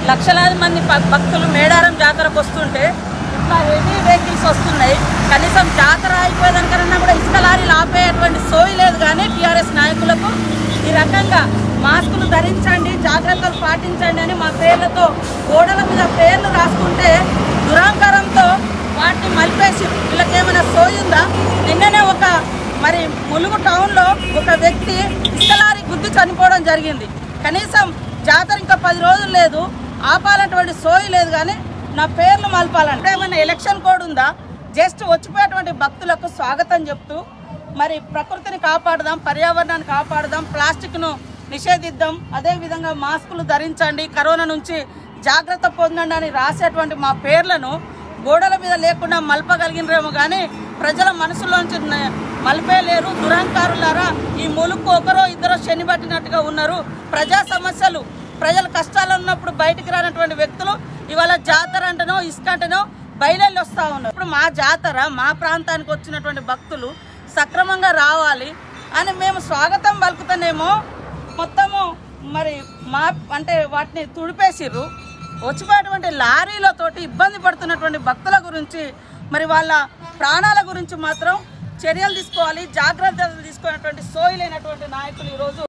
లక్షలాది మంది భక్తులు మేడారం జాతరకు వస్తుంటే ఇట్లా హెవీ వెహికల్స్ వస్తున్నాయి. కనీసం జాతర అయిపోయేదానికన్నా కూడా ఇసుక లారీలు ఆపేటువంటి సోయి లేదు. కానీ టీఆర్ఎస్ నాయకులకు ఈ రకంగా మాస్కులు ధరించండి, జాగ్రత్తలు పాటించండి అని మా పేర్లతో గోడల మీద పేర్లు రాసుకుంటే దురాంకారంతో వాటిని మలిపేసి వీళ్ళకేమైనా సోయి ఉందా? నిన్ననే ఒక మరి ములుగు టౌన్లో ఒక వ్యక్తి ఇసుక లారీ గుద్ది చనిపోవడం జరిగింది. కనీసం జాతర ఇంకా 10 రోజులు లేదు, ఆపాలన్నటువంటి సోయి లేదు. కానీ నా పేర్లు మలపాలంటే ఏమైనా ఎలక్షన్ కోడ్ ఉందా? జస్ట్ వచ్చిపోయేటువంటి భక్తులకు స్వాగతం చెప్తూ మరి ప్రకృతిని కాపాడుదాం, పర్యావరణాన్ని కాపాడుదాం, ప్లాస్టిక్ను నిషేధిద్దాం, అదేవిధంగా మాస్కులు ధరించండి, కరోనా నుంచి జాగ్రత్త పొందండి అని రాసేటువంటి మా పేర్లను గోడల మీద లేకుండా మలపగలిగినరేమో కానీ ప్రజల మనసులోంచి మలిపేలేరు. దురహంకారులారా, ఈ ములుకు ఒకరో ఇద్దరో శని పట్టినట్టుగా ఉన్నారు. ప్రజా సమస్యలు, ప్రజల కష్టాలు ఉన్నప్పుడు బయటికి రానటువంటి వ్యక్తులు ఇవాళ జాతర అంటనో ఇసుక అంటనో బయలుదేరి వస్తూ ఉన్నారు. ఇప్పుడు మా జాతర, మా ప్రాంతానికి వచ్చినటువంటి భక్తులు సక్రమంగా రావాలి అని మేము స్వాగతం పలుకుతానేమో మొత్తము మరి మా అంటే వాటిని తుడిపేసిర్రు. వచ్చిపోయేటువంటి లారీలతోటి ఇబ్బంది పడుతున్నటువంటి భక్తుల గురించి మరి వాళ్ళ ప్రాణాల గురించి మాత్రం చర్యలు తీసుకోవాలి, జాగ్రత్తలు తీసుకునేటువంటి సోయి లేనటువంటి నాయకులు ఈరోజు